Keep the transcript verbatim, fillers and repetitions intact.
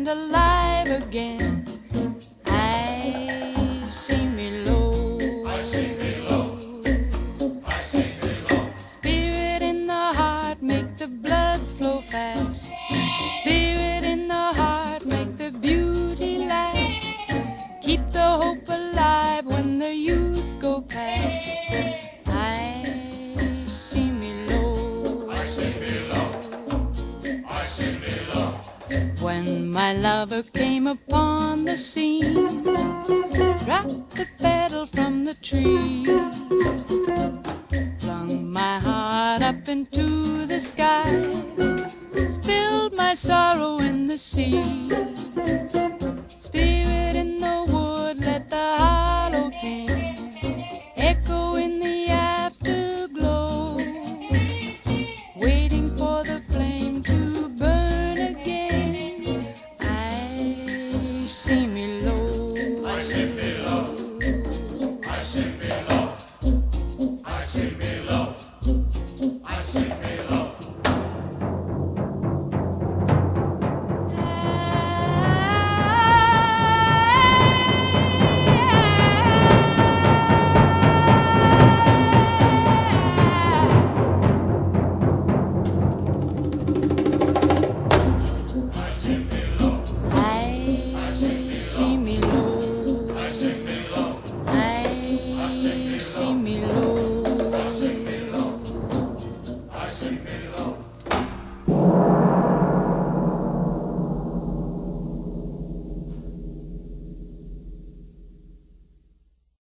alive again. I see me low, I see me low, I see me low. Spirit in the heart, make the blood flow fast. Spirit in the heart, make the beauty last. Keep the hope alive when the youth go past. I see me low, I see me low, I see me low. when my lover came upon the scene, dropped the petal from the tree, flung my heart up into the sky, spilled my sorrow in the sea.